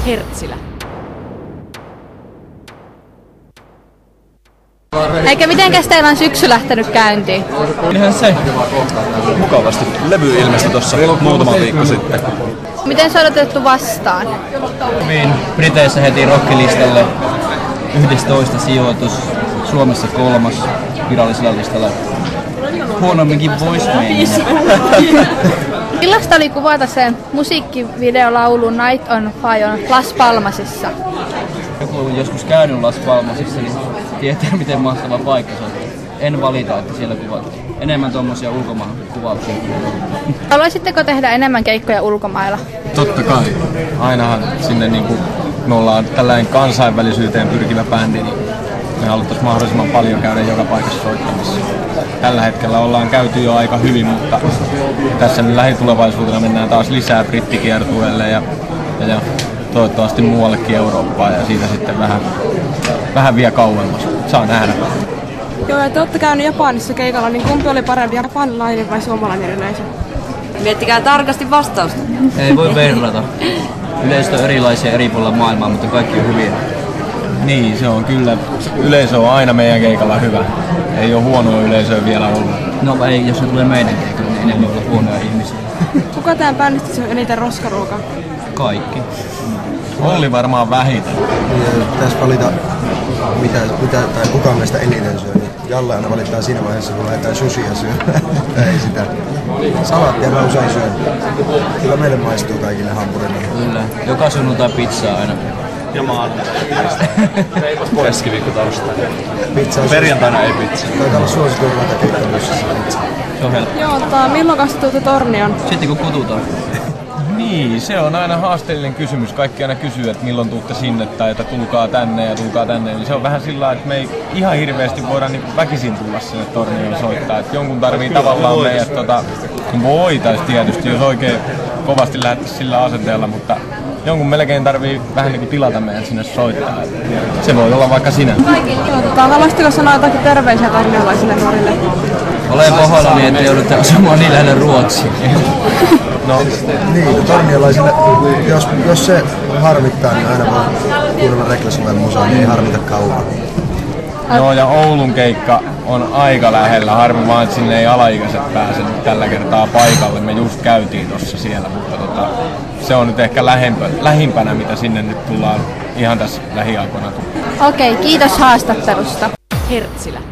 Hertsilä. Eikä mitenkäs teillä on syksy lähtenyt käyntiin? Ihan se mukavasti. Levy ilmestyi tuossa muutama viikko sitten. Miten se on otettu vastaan? Hyvin. Briteissä heti rockilistalle 11 sijoitus, Suomessa 3. virallisella listalla. Huonomminkin voisi mennä. Millaista oli kuvata sen musiikkivideolaulu Night on Fire Las Palmasissa? Joku on joskus käynyt Las Palmasissa, niin tietää miten mahtava paikka se on. En valita, että siellä kuvattiin. Enemmän tuommoisia ulkomaan kuvauksia. Haluaisitteko tehdä enemmän keikkoja ulkomailla? Totta kai. Ainahan sinne me ollaan tällainen kansainvälisyyteen pyrkivä bändi, niin me haluttaisiin mahdollisimman paljon käydä joka paikassa soittamassa. Tällä hetkellä ollaan käyty jo aika hyvin, mutta tässä nyt lähitulevaisuutena mennään taas lisää brittikiertueelle ja toivottavasti muuallekin Eurooppaan ja siitä sitten vähän vielä kauemmas. Saa nähdä. Joo, ja te olette käynyt Japanissa keikalla, niin kumpi oli parempi, japanilainen vai suomalainen yleisö? Miettikää tarkasti vastausta. Ei voi verrata. Yleisöt on erilaisia eri puolilla maailmaa, mutta kaikki on hyviä. Niin, se on kyllä. Yleisö on aina meidän keikalla hyvä. Ei ole huonoa yleisöä vielä ollut. No ei, jos ne tulee meidän keikalle, niin enemmän olla huonoja ihmisiä. Kuka tämän bändistä on eniten roskaruokaa? Kaikki. Olli varmaan vähiten. Pitäisi valita tai kuka meistä eniten syö. Niin Jalle aina valitaan siinä vaiheessa, kun lähdetään sushia syömään. Ei sitä. Salaattia mä usein syön. Kyllä meille maistuu kaikille hampurille. Kyllä. Joka sunnuntai pizzaa aina. Ja maanantai. Keskiviikko torstai. Pizza on Perjantaina ei pizza. Taitaa olla suosituin ruokakeitto bussissa. Se on helppo. Joo, milloin kastuutte Tornioon? Sitten kun kututaan. Niin, se on aina haasteellinen kysymys. Kaikki aina kysyy, että milloin tuutte sinne tai että tulkaa tänne ja tulkaa tänne. Niin se on vähän sillä lailla, että me ei ihan hirveästi voida väkisin tulla sinne Tornioon soittaa. Että jonkun tarvii tavallaan meidät voitais tietysti, jos oikein kovasti lähdettäisiin sillä asenteella, mutta jonkun melkein tarvii vähän tilata meidän sinne soittaa. Se voi olla vaikka sinä. Haluaisitko sanoa jotakin terveisiä torniolaisille nuorille? Olen pahoillani, että joudutte asumaan niin lähellä Ruotsia. No niin, torniolaisille, jos se harmittaa, niin aina voi kuunnella Reklasuven musaa, niin ei harmita kauan. Joo, ja Oulun keikka on aika lähellä. Harmi vaan, että sinne ei alaikäiset pääse nyt tällä kertaa paikalle. Me just käytiin tossa siellä, mutta se on nyt ehkä lähimpänä, mitä sinne nyt tullaan ihan tässä lähiaikoina. Okei, kiitos haastattelusta. Hertsilä.